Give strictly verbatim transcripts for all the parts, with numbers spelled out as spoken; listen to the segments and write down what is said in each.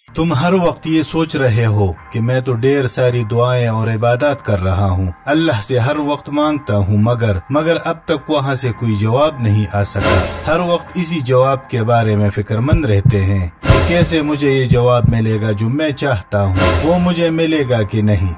तुम हर वक्त ये सोच रहे हो कि मैं तो ढेर सारी दुआएं और इबादत कर रहा हूँ, अल्लाह से हर वक्त मांगता हूँ, मगर मगर अब तक वहाँ से कोई जवाब नहीं आ सका। हर वक्त इसी जवाब के बारे में फिक्रमंद रहते हैं कि कैसे मुझे ये जवाब मिलेगा जो मैं चाहता हूँ, वो मुझे मिलेगा कि नहीं।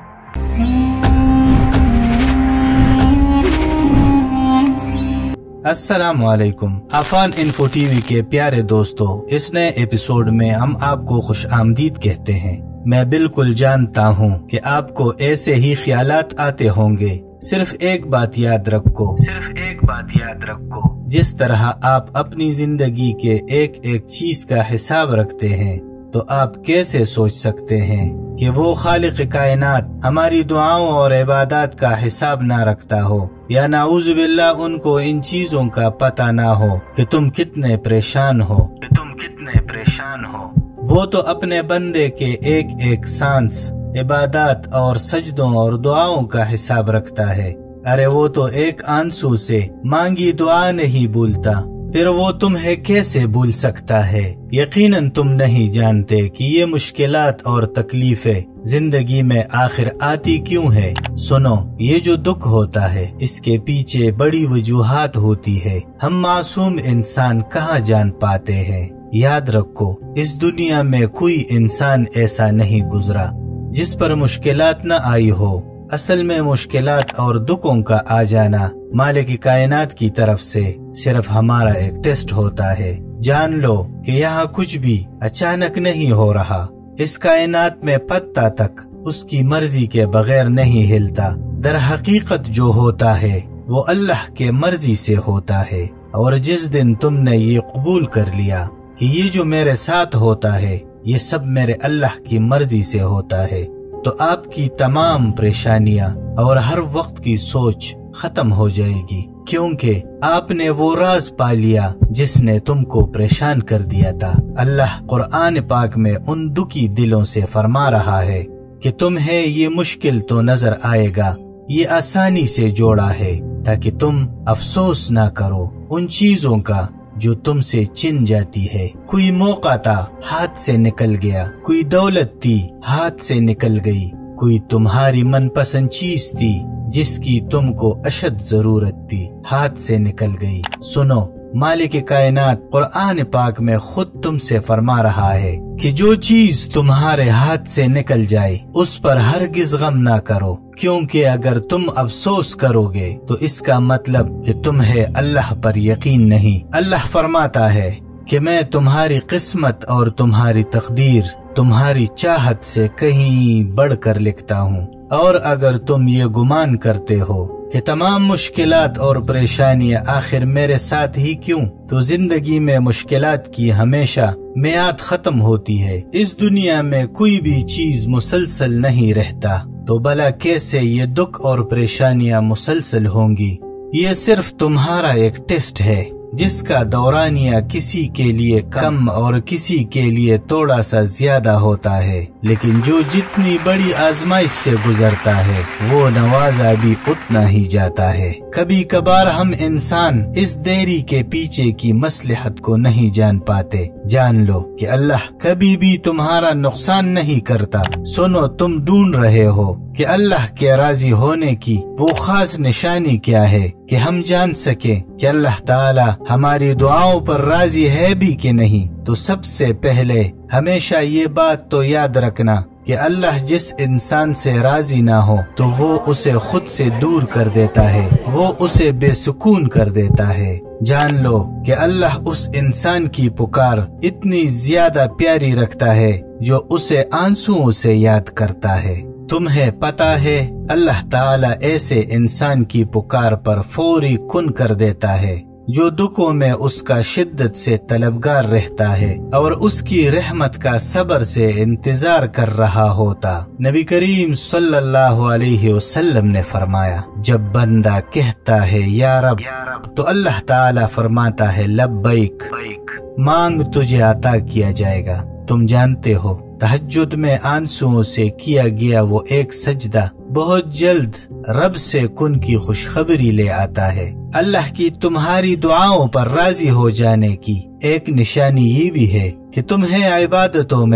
अस्सलामु अलैकुम। आफान इन्फो टीवी के प्यारे दोस्तों, इस नए एपिसोड में हम आपको खुश आमदीद कहते हैं। मैं बिल्कुल जानता हूँ कि आपको ऐसे ही ख्यालात आते होंगे। सिर्फ एक बात याद रखो, सिर्फ एक बात याद रखो, जिस तरह आप अपनी जिंदगी के एक एक चीज का हिसाब रखते हैं, तो आप कैसे सोच सकते हैं कि वो खालिक कायनात हमारी दुआओं और इबादत का हिसाब ना रखता हो, या नाऊज़ु बिल्लाह उनको इन चीजों का पता ना हो कि तुम कितने परेशान हो कि तुम कितने परेशान हो। वो तो अपने बंदे के एक एक सांस, इबादत और सजदों और दुआओं का हिसाब रखता है। अरे वो तो एक आंसू से मांगी दुआ नहीं भूलता, फिर वो तुम्हें कैसे भूल सकता है। यकीनन तुम नहीं जानते कि ये मुश्किलात और तकलीफें जिंदगी में आखिर आती क्यों है। सुनो, ये जो दुख होता है इसके पीछे बड़ी वजूहात होती है। हम मासूम इंसान कहाँ जान पाते हैं। याद रखो, इस दुनिया में कोई इंसान ऐसा नहीं गुजरा जिस पर मुश्किलात न आई हो। असल में मुश्किलात और दुखों का आ जाना मालिक कायनात की तरफ से सिर्फ हमारा एक टेस्ट होता है। जान लो कि यहाँ कुछ भी अचानक नहीं हो रहा। इस कायनात में पत्ता तक उसकी मर्जी के बगैर नहीं हिलता। दर हकीकत जो होता है वो अल्लाह के मर्जी से होता है। और जिस दिन तुमने ये कबूल कर लिया कि ये जो मेरे साथ होता है ये सब मेरे अल्लाह की मर्जी से होता है, तो आपकी तमाम परेशानियां और हर वक्त की सोच खत्म हो जाएगी, क्योंकि आपने वो राज पा लिया जिसने तुमको परेशान कर दिया था। अल्लाह कुरान पाक में उन दुखी दिलों से फरमा रहा है कि तुम्हें ये मुश्किल तो नजर आएगा, ये आसानी से जोड़ा है ताकि तुम अफसोस ना करो उन चीजों का जो तुमसे छिन जाती है। कोई मौका था, हाथ से निकल गया। कोई दौलत थी, हाथ से निकल गई। कोई तुम्हारी मनपसंद चीज थी जिसकी तुमको अशद जरूरत थी, हाथ से निकल गई। सुनो, मालिक कायनात कुरान पाक में खुद तुमसे फरमा रहा है कि जो चीज तुम्हारे हाथ से निकल जाए उस पर हरगिज गम ना करो, क्योंकि अगर तुम अफसोस करोगे तो इसका मतलब कि तुम्हें अल्लाह पर यकीन नहीं। अल्लाह फरमाता है कि मैं तुम्हारी किस्मत और तुम्हारी तकदीर तुम्हारी चाहत से कहीं बढ़कर लिखता हूँ। और अगर तुम ये गुमान करते हो कि तमाम मुश्किलात और परेशानियां आखिर मेरे साथ ही क्यों, तो जिंदगी में मुश्किलात की हमेशा मियाद खत्म होती है। इस दुनिया में कोई भी चीज मुसलसल नहीं रहता, तो भला कैसे ये दुख और परेशानियां मुसलसल होंगी। ये सिर्फ तुम्हारा एक टेस्ट है जिसका दौरानिया किसी के लिए कम और किसी के लिए थोड़ा सा ज्यादा होता है, लेकिन जो जितनी बड़ी आजमाइश से गुजरता है वो नवाजा भी उतना ही जाता है। कभी कभार हम इंसान इस देरी के पीछे की मसलहत को नहीं जान पाते। जान लो कि अल्लाह कभी भी तुम्हारा नुकसान नहीं करता। सुनो, तुम ढूंढ रहे हो कि अल्लाह के राजी होने की वो खास निशानी क्या है कि हम जान सके कि अल्लाह ताला हमारी दुआओं पर राजी है भी कि नहीं। तो सबसे पहले हमेशा ये बात तो याद रखना कि अल्लाह जिस इंसान से राजी ना हो तो वो उसे खुद से दूर कर देता है, वो उसे बेसुकून कर देता है। जान लो कि अल्लाह उस इंसान की पुकार इतनी ज्यादा प्यारी रखता है जो उसे आंसुओं से याद करता है। तुम्हें पता है अल्लाह ताला ऐसे इंसान की पुकार पर फौरी कुन कर देता है जो दुखों में उसका शिद्दत से तलबगार रहता है और उसकी रहमत का सब्र से इंतजार कर रहा होता। नबी करीम सल्लल्लाहु अलैहि वसल्लम ने फरमाया, जब बंदा कहता है या रब, तो अल्लाह ताला फरमाता है लब्बैक, मांग तुझे अता किया जाएगा। तुम जानते हो तहज्जुद में आंसुओं से किया गया वो एक सजदा बहुत जल्द रब से कुन की खुशखबरी ले आता है। अल्लाह की तुम्हारी दुआओं पर राजी हो जाने की एक निशानी ये भी है कि तुम्हें इबादतों में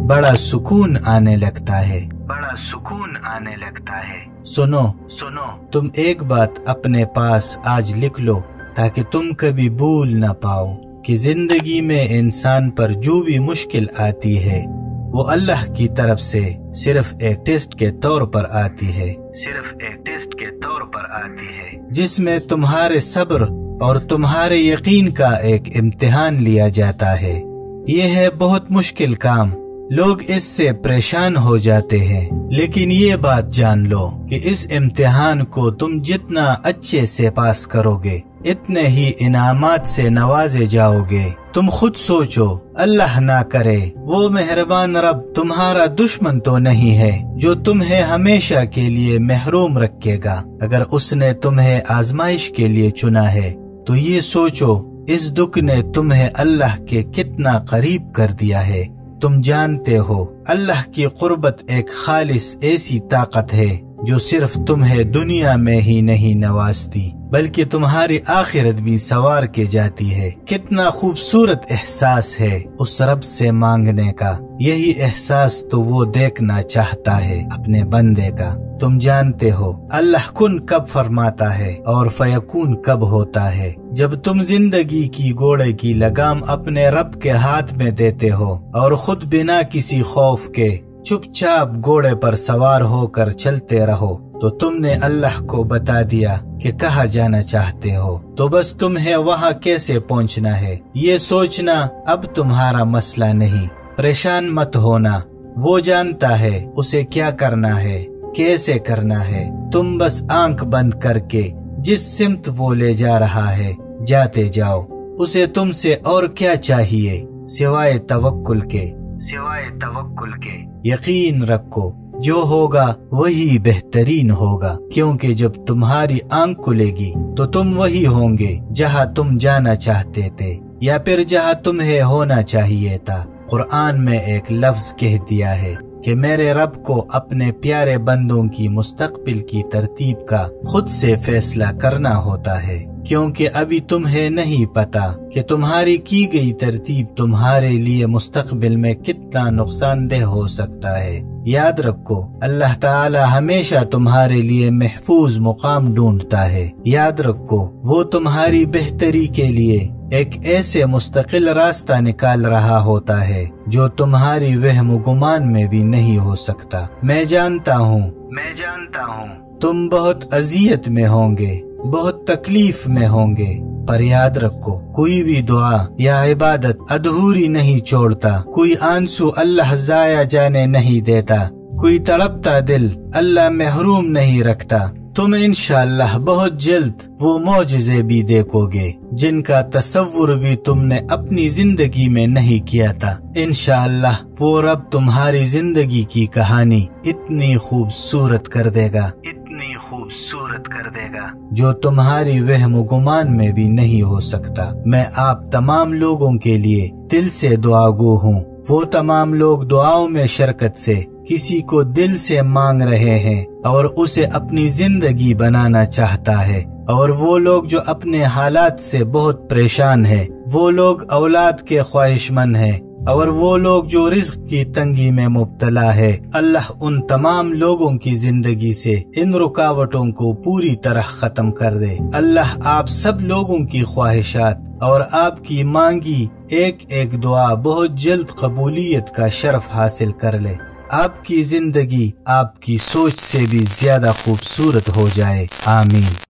बड़ा सुकून आने लगता है बड़ा सुकून आने लगता है। सुनो सुनो तुम एक बात अपने पास आज लिख लो ताकि तुम कभी भूल न पाओ कि जिंदगी में इंसान पर जो भी मुश्किल आती है वो अल्लाह की तरफ से सिर्फ एक टेस्ट के तौर पर आती है सिर्फ एक टेस्ट के तौर पर आती है जिसमें तुम्हारे सब्र और तुम्हारे यकीन का एक इम्तिहान लिया जाता है। ये है बहुत मुश्किल काम, लोग इससे परेशान हो जाते हैं, लेकिन ये बात जान लो कि इस इम्तिहान को तुम जितना अच्छे से पास करोगे इतने ही इनामात से नवाजे जाओगे। तुम खुद सोचो, अल्लाह ना करे वो मेहरबान रब तुम्हारा दुश्मन तो नहीं है जो तुम्हें हमेशा के लिए महरूम रखेगा। अगर उसने तुम्हें आजमाइश के लिए चुना है तो ये सोचो इस दुख ने तुम्हें अल्लाह के कितना करीब कर दिया है। तुम जानते हो अल्लाह की कुर्बत एक खालिस ऐसी ताकत है जो सिर्फ तुम्हें दुनिया में ही नहीं नवाजती बल्कि तुम्हारी आखिरत भी सवार के जाती है। कितना खूबसूरत एहसास है उस रब से मांगने का। यही एहसास तो वो देखना चाहता है अपने बंदे का। तुम जानते हो अल्लाह कुन कब फरमाता है और फयकून कब होता है। जब तुम जिंदगी की घोड़े की लगाम अपने रब के हाथ में देते हो और खुद बिना किसी खौफ के चुपचाप घोड़े पर सवार होकर चलते रहो तो तुमने अल्लाह को बता दिया कि कहाँ जाना चाहते हो, तो बस तुम्हें वहाँ कैसे पहुँचना है ये सोचना अब तुम्हारा मसला नहीं। परेशान मत होना, वो जानता है उसे क्या करना है कैसे करना है। तुम बस आंख बंद करके जिस सिमत वो ले जा रहा है जाते जाओ। उसे तुमसे और क्या चाहिए सिवाय तवक्कुल के सिवाय तवक्कुल के। यकीन रखो जो होगा वही बेहतरीन होगा, क्योंकि जब तुम्हारी आंख खुलेगी तो तुम वही होंगे जहां तुम जाना चाहते थे या फिर जहां तुम्हें होना चाहिए था। कुरान में एक लफ्ज कह दिया है कि मेरे रब को अपने प्यारे बंदों की मुस्तकबिल की तरतीब का खुद से फैसला करना होता है, क्योंकि अभी तुम्हें नहीं पता कि तुम्हारी की गई तरतीब तुम्हारे लिए मुस्तकबिल में कितना नुकसानदेह हो सकता है। याद रखो अल्लाह ताला हमेशा तुम्हारे लिए महफूज मुकाम ढूंढता है। याद रखो वो तुम्हारी बेहतरी के लिए एक ऐसे मुस्तकिल रास्ता निकाल रहा होता है जो तुम्हारी वहम गुमान में भी नहीं हो सकता। मैं जानता हूँ मैं जानता हूँ तुम बहुत अजियत में होंगे, बहुत तकलीफ में होंगे, पर याद रखो कोई भी दुआ या इबादत अधूरी नहीं छोड़ता। कोई आंसू अल्लाह जाया जाने नहीं देता, कोई तड़पता दिल अल्लाह महरूम नहीं रखता। तुम इंशाअल्लाह बहुत जल्द वो मौजिज़े भी देखोगे जिनका तसव्वुर भी तुमने अपनी जिंदगी में नहीं किया था। इंशाअल्लाह वो रब तुम्हारी जिंदगी की कहानी इतनी खूबसूरत कर देगा इतनी खूबसूरत कर देगा जो तुम्हारी वहम गुमान में भी नहीं हो सकता। मैं आप तमाम लोगों के लिए दिल से दुआगो हूँ। वो तमाम लोग दुआओं में शरकत से किसी को दिल से मांग रहे हैं और उसे अपनी जिंदगी बनाना चाहता है, और वो लोग जो अपने हालात से बहुत परेशान हैं, वो लोग औलाद के ख्वाहिशमंद हैं, और वो लोग जो रिज्क की तंगी में मुब्तला है। अल्लाह उन तमाम लोगों की जिंदगी से इन रुकावटों को पूरी तरह खत्म कर दे। अल्लाह आप सब लोगों की ख्वाहिशात और आपकी मांगी एक एक दुआ बहुत जल्द कबूलियत का शर्फ हासिल कर ले। आपकी जिंदगी आपकी सोच से भी ज्यादा खूबसूरत हो जाए। आमीन।